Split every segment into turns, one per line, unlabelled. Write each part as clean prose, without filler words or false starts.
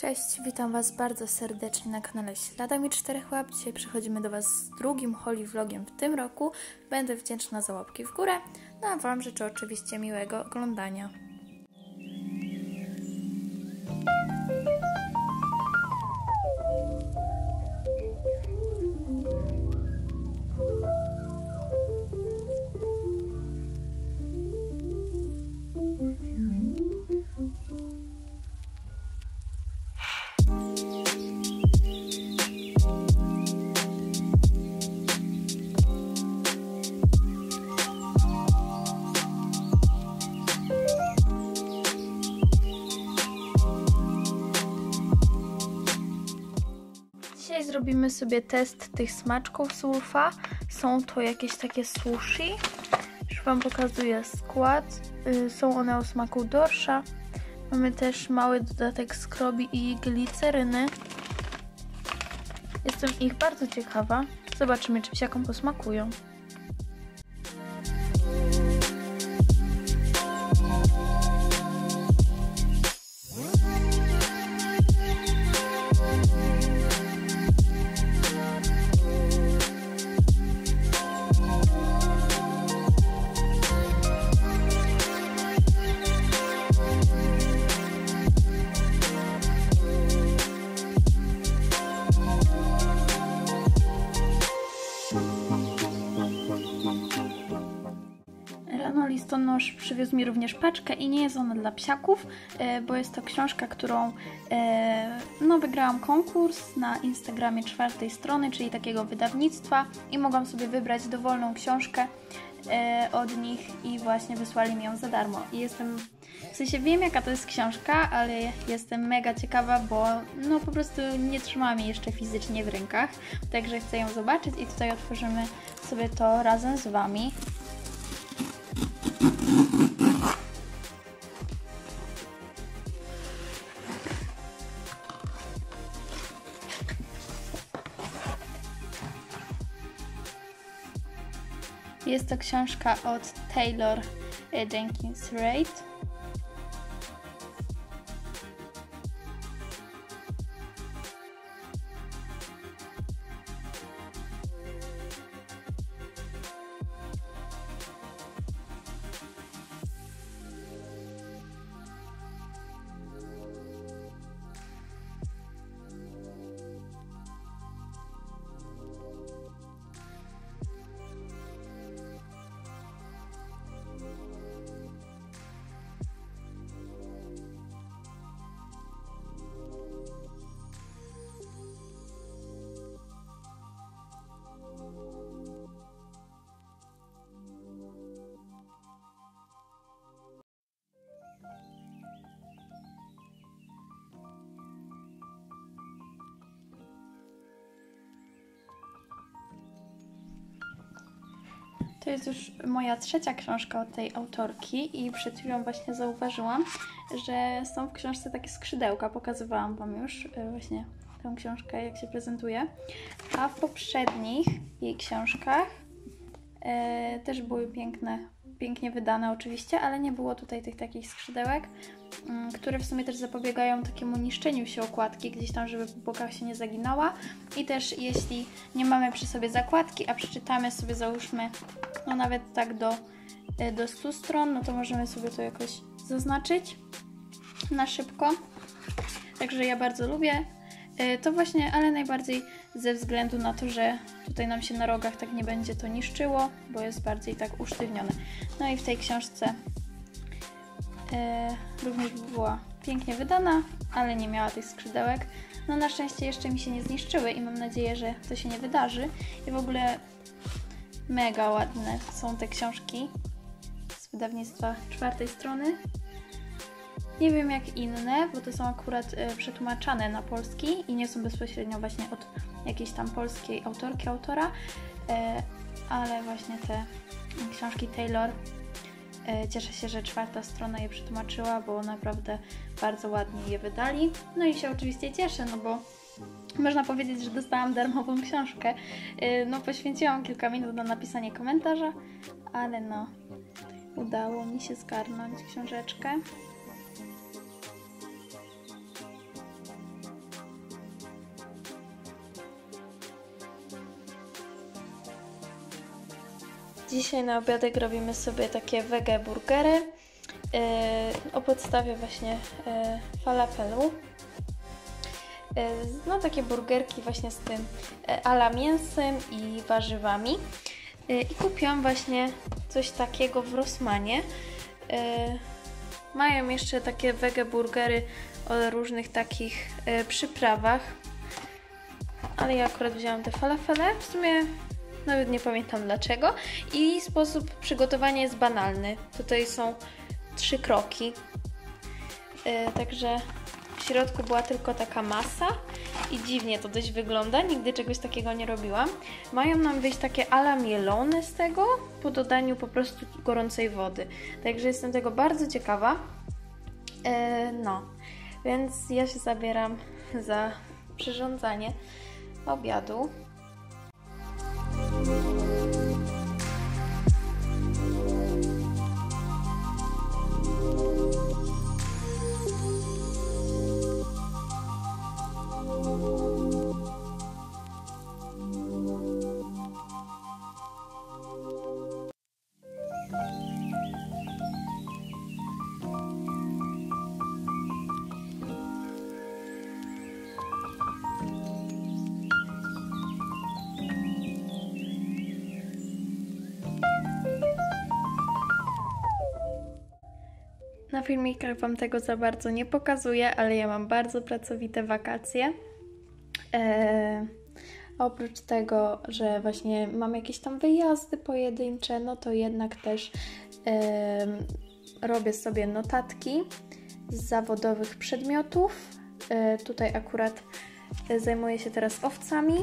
Cześć, witam Was bardzo serdecznie na kanale Śladami Czterech Łap. Dzisiaj przychodzimy do Was z drugim Holy Vlogiem w tym roku. Będę wdzięczna za łapki w górę, no a Wam życzę oczywiście miłego oglądania. Dzisiaj zrobimy sobie test tych smaczków z Wolfa. Są to jakieś takie sushi. Już Wam pokazuję skład. Są one o smaku dorsza. Mamy też mały dodatek skrobi i gliceryny. Jestem ich bardzo ciekawa. Zobaczymy, czy psiakom posmakują. Listonosz przywiózł mi również paczkę i nie jest ona dla psiaków, bo jest to książka, którą wygrałam konkurs na Instagramie czwartej strony, czyli takiego wydawnictwa i mogłam sobie wybrać dowolną książkę od nich i właśnie wysłali mi ją za darmo. I wiem jaka to jest książka, ale jestem mega ciekawa, bo po prostu nie trzymałam jej jeszcze fizycznie w rękach, także chcę ją zobaczyć i tutaj otworzymy sobie to razem z Wami. Jest to książka od Taylor Jenkins Reid. To jest już moja trzecia książka od tej autorki i przed chwilą właśnie zauważyłam, że są w książce takie skrzydełka. Pokazywałam Wam już właśnie tę książkę, jak się prezentuje. A w poprzednich jej książkach też były pięknie wydane oczywiście, ale nie było tutaj tych takich skrzydełek, które w sumie też zapobiegają takiemu niszczeniu się okładki, gdzieś tam, żeby po bokach się nie zaginała. I też jeśli nie mamy przy sobie zakładki, a przeczytamy sobie, załóżmy, nawet tak do 100 stron, to możemy sobie to jakoś zaznaczyć na szybko. Także ja bardzo lubię to właśnie, ale najbardziej ze względu na to, że tutaj nam się na rogach tak nie będzie to niszczyło, bo jest bardziej tak usztywnione. No i w tej książce również była pięknie wydana, ale nie miała tych skrzydełek. Na szczęście jeszcze mi się nie zniszczyły i mam nadzieję, że to się nie wydarzy. I w ogóle mega ładne są te książki z wydawnictwa czwartej strony. Nie wiem jak inne, bo to są akurat przetłumaczane na polski i nie są bezpośrednio właśnie od jakiejś tam polskiej autora, ale właśnie te książki Taylor, cieszę się, że czwarta strona je przetłumaczyła, bo naprawdę bardzo ładnie je wydali. No i się oczywiście cieszę, bo można powiedzieć, że dostałam darmową książkę. Poświęciłam kilka minut na napisanie komentarza, ale udało mi się zgarnąć książeczkę. Dzisiaj na obiadek robimy sobie takie wege burgery o podstawie właśnie falafelu. No takie burgerki właśnie z tym ala mięsem i warzywami. I kupiłam właśnie coś takiego w Rossmanie. Mają jeszcze takie wege burgery o różnych takich przyprawach. Ale ja akurat wzięłam te falafele. W sumie nawet nie pamiętam dlaczego. I sposób przygotowania jest banalny. Tutaj są 3 kroki. Także w środku była tylko taka masa i dziwnie to dość wygląda. Nigdy czegoś takiego nie robiłam. Mają nam wyjść takie ala mielone z tego po dodaniu po prostu gorącej wody. Także jestem tego bardzo ciekawa. No, więc ja się zabieram za przyrządzanie obiadu. Na filmikach Wam tego za bardzo nie pokazuję, ale ja mam bardzo pracowite wakacje. Oprócz tego, że właśnie mam jakieś tam wyjazdy pojedyncze, no to jednak też robię sobie notatki z zawodowych przedmiotów. Tutaj akurat zajmuję się teraz owcami.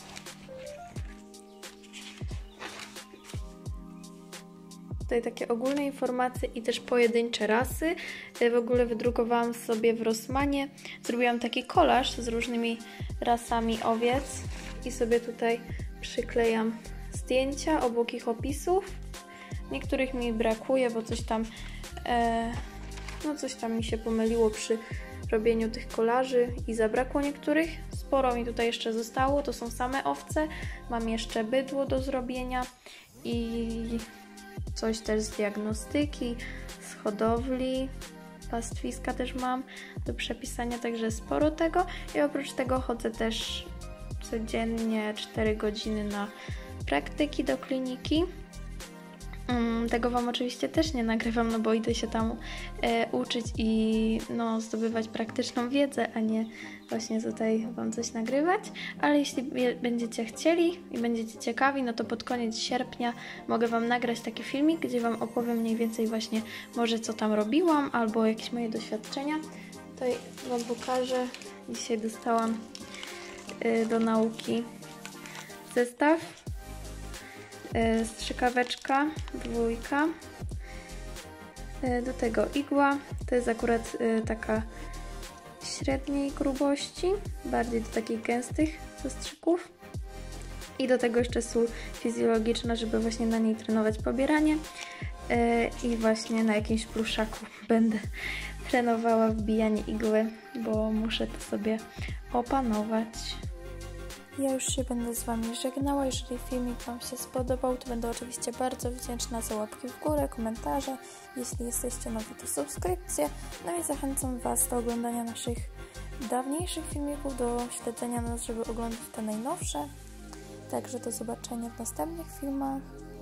Tutaj takie ogólne informacje i też pojedyncze rasy. W ogóle wydrukowałam sobie w Rossmanie. Zrobiłam taki kolaż z różnymi rasami owiec i sobie tutaj przyklejam zdjęcia obok ich opisów. Niektórych mi brakuje, bo coś tam mi się pomyliło przy robieniu tych kolaży i zabrakło niektórych. Sporo mi tutaj jeszcze zostało, to są same owce. Mam jeszcze bydło do zrobienia i coś też z diagnostyki, z hodowli, pastwiska też mam do przepisania, także sporo tego. I oprócz tego chodzę też codziennie 4 godziny na praktyki do kliniki. Tego Wam oczywiście też nie nagrywam, no bo idę się tam uczyć i zdobywać praktyczną wiedzę, a nie właśnie tutaj Wam coś nagrywać. Ale jeśli będziecie chcieli i będziecie ciekawi, no to pod koniec sierpnia mogę Wam nagrać taki filmik, gdzie Wam opowiem mniej więcej właśnie może co tam robiłam, albo jakieś moje doświadczenia. Tutaj Wam pokażę. Dzisiaj dostałam do nauki zestaw. Strzykaweczka, 2, do tego igła, to jest akurat taka średniej grubości, bardziej do takich gęstych zastrzyków i do tego jeszcze sól fizjologiczna, żeby właśnie na niej trenować pobieranie i właśnie na jakimś pluszaku będę trenowała wbijanie igły, bo muszę to sobie opanować. Ja już się będę z Wami żegnała. Jeżeli filmik Wam się spodobał, to będę oczywiście bardzo wdzięczna za łapki w górę, komentarze. Jeśli jesteście nowi, to subskrypcje. No i zachęcam Was do oglądania naszych dawniejszych filmików, do śledzenia nas, żeby oglądać te najnowsze. Także do zobaczenia w następnych filmach.